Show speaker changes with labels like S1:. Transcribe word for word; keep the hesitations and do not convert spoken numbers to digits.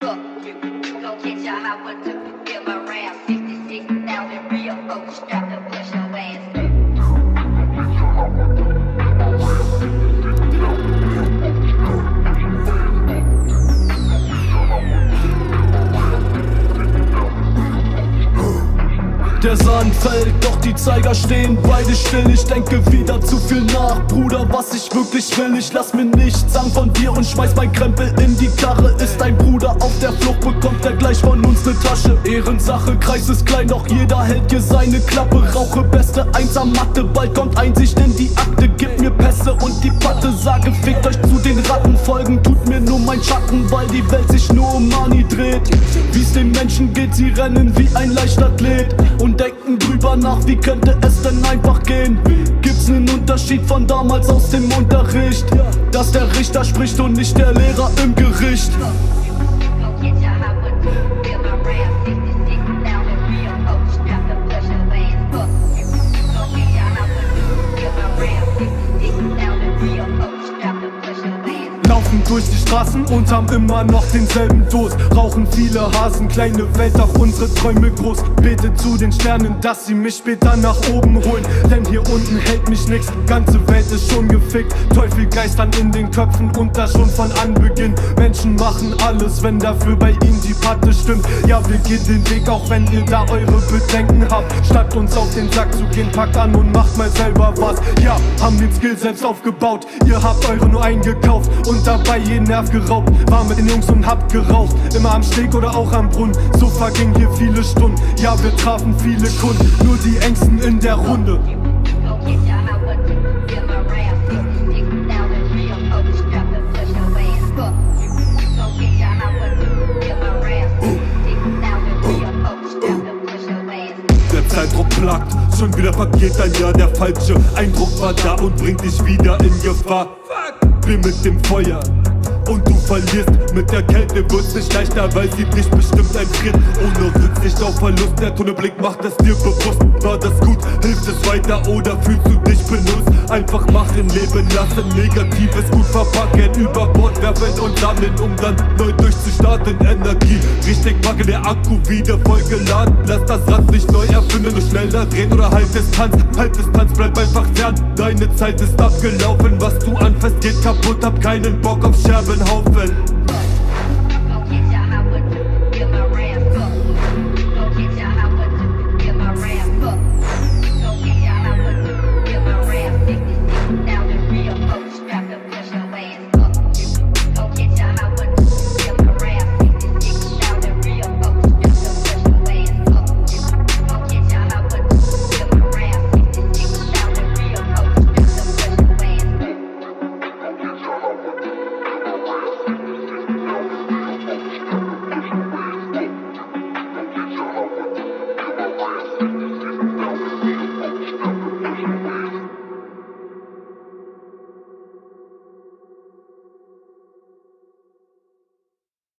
S1: fuck you. Go catch a hot one to give around sixty-six thousand real folks strapped to push your ass through.
S2: Der Sand fällt, doch die Zeiger stehen beide still. Ich denke wieder zu viel nach, Bruder, was ich wirklich will. Ich lass mir nichts sagen von dir und schmeiß mein Krempel in die Karre. Ist ein Bruder auf der Flucht, bekommt er gleich von uns ne Tasche. Ehrensache, Kreis ist klein, doch jeder hält hier seine Klappe. Rauche beste Einser Matte, bald kommt Einsicht in die Akte. Gib mir Pässe und die Patte, sage fickt euch zu den Ratten. Folgen tut mir nur mein Schatten, weil die Welt sich nur um Money dreht. Wie's den Menschen geht, sie rennen wie ein Leichtathlet und denken drüber nach, wie könnte es denn einfach gehen? Gibt's nen Unterschied von damals aus dem Unterricht? Dass der Richter spricht und nicht der Lehrer im Gericht. Laufen durch die Straßen und haben immer noch denselben Durst. Rauchen viele Hasen, kleine Welt, doch unsere Träume groß. Bete zu den Sternen, dass sie mich später nach oben holen. Denn hier unten hält mich nix, ganze Welt ist schon gefickt. Teufel geistern in den Köpfen und das schon von Anbeginn. Menschen machen alles, wenn dafür bei ihnen die Patte stimmt. Ja, wir gehen den Weg, auch wenn ihr da eure Bedenken habt. Statt uns auf den Sack zu gehen, packt an und macht mal selber was. Ja, haben den Skill selbst aufgebaut, ihr habt eure nur eingekauft und dabei jeden Nerv geraubt. War mit den Jungs und habt geraucht, immer am Steg oder auch am Brunnen. So vergingen hier viele Stunden, ja, wir trafen viele Kunden, nur die Engsten in der Runde. Der Zeitdruck plagt, schon wieder vergeht ein Jahr. Der falsche Eindruck war da und bringt dich wieder in Gefahr. Bin mit dem Feuer und du verlierst. Mit der Kälte wird's nicht leichter, weil sie dich bestimmt einfriert. Ohne Rücksicht auf Verlust, der Tunnelblick macht es dir bewusst. War das gut, hilft es weiter oder fühlst du dich benutzt? Einfach machen, leben lassen, Negatives gut verpacken, über Bord werfen und sammeln, um dann neu durchzustarten. Energie, richtig packe, der Akku wieder voll geladen. Lass das Rad nicht neu erfinden, nur schneller drehen oder halt Distanz. Halt Distanz, bleib einfach fern, deine Zeit ist abgelaufen. Was du anfasst geht kaputt, hab keinen Bock auf Scherbenhaufen.